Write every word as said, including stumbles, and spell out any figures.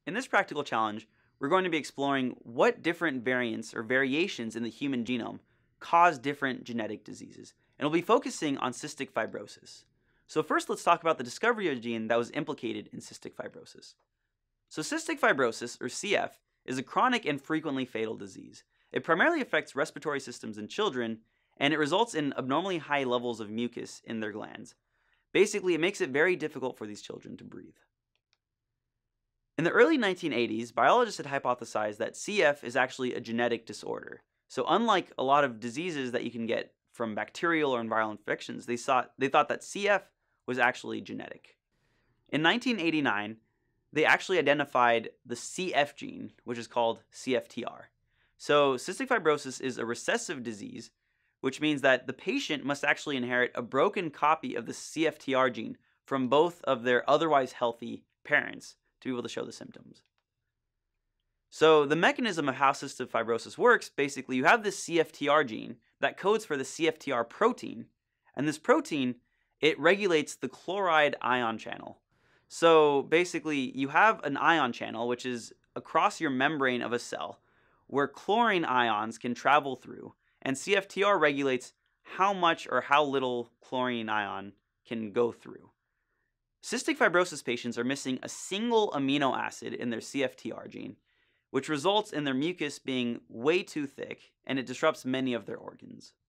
In this practical challenge, we're going to be exploring what different variants or variations in the human genome cause different genetic diseases, and we'll be focusing on cystic fibrosis. So first, let's talk about the discovery of a gene that was implicated in cystic fibrosis. So cystic fibrosis, or C F, is a chronic and frequently fatal disease. It primarily affects respiratory systems in children, and it results in abnormally high levels of mucus in their glands. Basically, it makes it very difficult for these children to breathe. In the early nineteen eighties, biologists had hypothesized that C F is actually a genetic disorder. So unlike a lot of diseases that you can get from bacterial or viral infections, they, saw, they thought that C F was actually genetic. In nineteen eighty-nine, they actually identified the C F gene, which is called C F T R. So cystic fibrosis is a recessive disease, which means that the patient must actually inherit a broken copy of the C F T R gene from both of their otherwise healthy parents to be able to show the symptoms. So the mechanism of how cystic fibrosis works, basically you have this C F T R gene that codes for the C F T R protein, and this protein, it regulates the chloride ion channel. So basically you have an ion channel, which is across your membrane of a cell, where chlorine ions can travel through, and C F T R regulates how much or how little chlorine ion can go through. Cystic fibrosis patients are missing a single amino acid in their C F T R gene, which results in their mucus being way too thick, and it disrupts many of their organs.